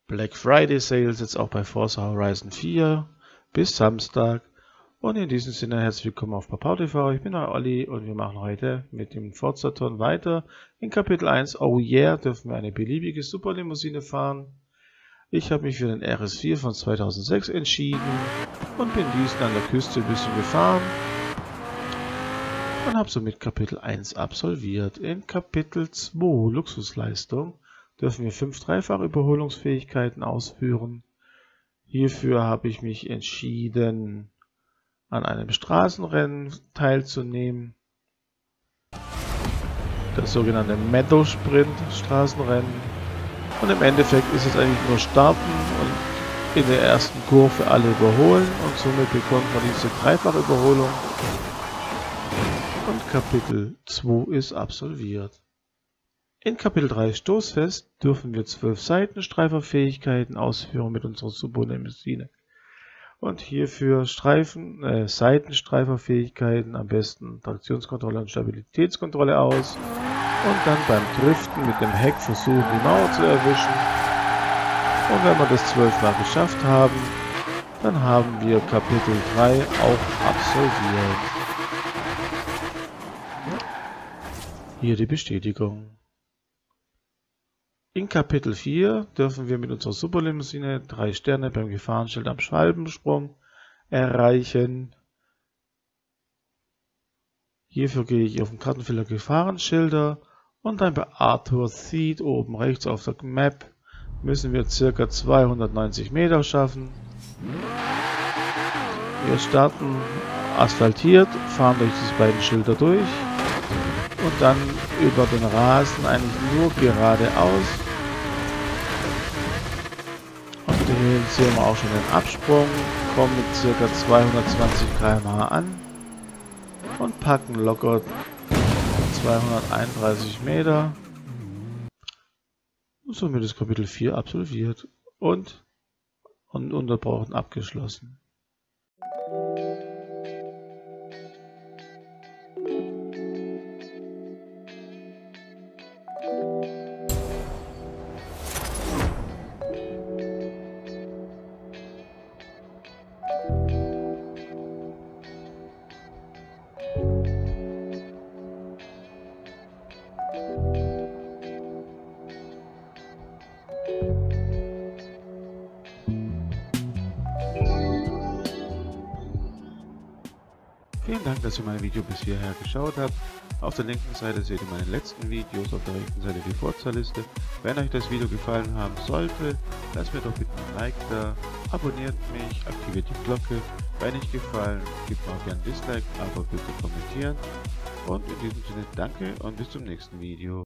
Black Friday Sales jetzt auch bei Forza Horizon 4 bis Samstag. Und in diesem Sinne herzlich willkommen auf Papau TV. Ich bin euer Olli und wir machen heute mit dem Forza-Ton weiter. In Kapitel 1, oh yeah, dürfen wir eine beliebige Superlimousine fahren. Ich habe mich für den RS4 von 2006 entschieden und bin diesen an der Küste ein bisschen gefahren und habe somit Kapitel 1 absolviert. In Kapitel 2, Luxusleistung, dürfen wir 5 Dreifach-Überholungsfähigkeiten ausführen. Hierfür habe ich mich entschieden, an einem Straßenrennen teilzunehmen. Das sogenannte Meadow Sprint Straßenrennen. Und im Endeffekt ist es eigentlich nur starten und in der ersten Kurve alle überholen und somit bekommt man diese Dreifachüberholung. Und Kapitel 2 ist absolviert. In Kapitel 3 Stoßfest dürfen wir 12 Seitenstreiferfähigkeiten ausführen mit unserer Superlimousine. Und hierfür Seitenstreiferfähigkeiten, am besten Traktionskontrolle und Stabilitätskontrolle aus. Und dann beim Driften mit dem Heck versuchen, die Mauer zu erwischen. Und wenn wir das 12-mal geschafft haben, dann haben wir Kapitel 3 auch absolviert. Hier die Bestätigung. In Kapitel 4 dürfen wir mit unserer Superlimousine 3 Sterne beim Gefahrenschild am Schwalbensprung erreichen. Hierfür gehe ich auf den Kartenfilter Gefahrenschilder und dann bei Arthur Seed oben rechts auf der Map müssen wir ca. 290 Meter schaffen. Wir starten asphaltiert, fahren durch diese beiden Schilder durch. Und dann über den Rasen eigentlich nur geradeaus. Und hier sehen wir auch schon den Absprung, kommen mit ca. 220 km/h an und packen locker 231 Meter. Und somit ist Kapitel 4 absolviert und ununterbrochen abgeschlossen. Vielen Dank, dass ihr mein Video bis hierher geschaut habt. Auf der linken Seite seht ihr meine letzten Videos, auf der rechten Seite die Forza-Liste. Wenn euch das Video gefallen haben sollte, lasst mir doch bitte ein Like da, abonniert mich, aktiviert die Glocke. Wenn nicht gefallen, gebt mir auch gerne ein Dislike, aber bitte kommentieren. Und in diesem Sinne danke und bis zum nächsten Video.